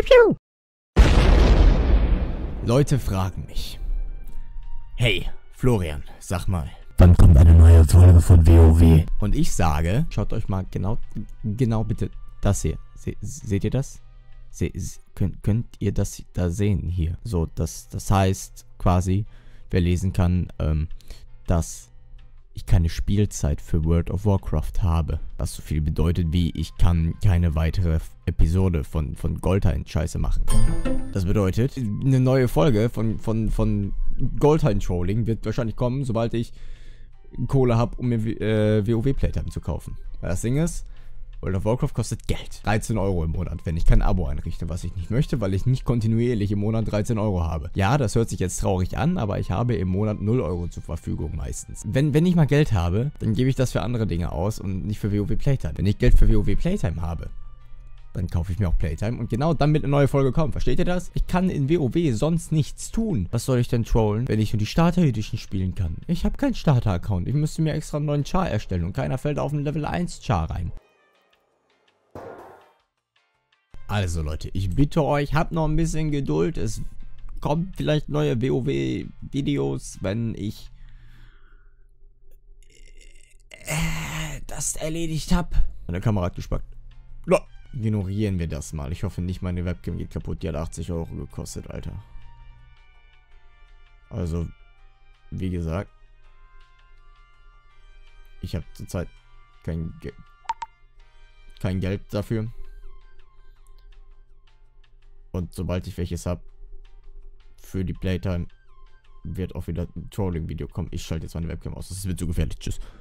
Piu, piu. Leute fragen mich. Hey, Florian, sag mal, wann kommt eine neue Folge von WoW? Und ich sage, schaut euch mal genau bitte das hier. Seht ihr das? Könnt ihr das da sehen hier? So, das heißt quasi, wer lesen kann, dass ich keine Spielzeit für World of Warcraft habe. Was so viel bedeutet wie, ich kann keine weitere Episode von Goldhain Scheiße machen. Das bedeutet, eine neue Folge von Goldhain Trolling wird wahrscheinlich kommen, sobald ich Kohle habe, um mir WoW Playtime zu kaufen. Weil das Ding ist, World of Warcraft kostet Geld. 13 Euro im Monat, wenn ich kein Abo einrichte, was ich nicht möchte, weil ich nicht kontinuierlich im Monat 13 Euro habe. Ja, das hört sich jetzt traurig an, aber ich habe im Monat 0 Euro zur Verfügung meistens. Wenn ich mal Geld habe, dann gebe ich das für andere Dinge aus und nicht für WoW Playtime. Wenn ich Geld für WoW Playtime habe, dann kaufe ich mir auch Playtime und genau dann wird eine neue Folge kommen. Versteht ihr das? Ich kann in WoW sonst nichts tun. Was soll ich denn trollen, wenn ich nur die Starter Edition spielen kann? Ich habe keinen Starter-Account. Ich müsste mir extra einen neuen Char erstellen und keiner fällt auf einen Level 1 Char rein. Also Leute, ich bitte euch, habt noch ein bisschen Geduld. Es kommt vielleicht neue WoW-Videos, wenn ich das erledigt habe. Meine Kamera hat gespackt. Ignorieren wir das mal. Ich hoffe nicht, meine Webcam geht kaputt. Die hat 80 Euro gekostet, Alter. Also, wie gesagt, ich habe zurzeit kein Geld dafür. Und sobald ich welches habe für die Playtime, wird auch wieder ein Trolling-Video kommen. Ich schalte jetzt meine Webcam aus. Das wird zu gefährlich. Tschüss.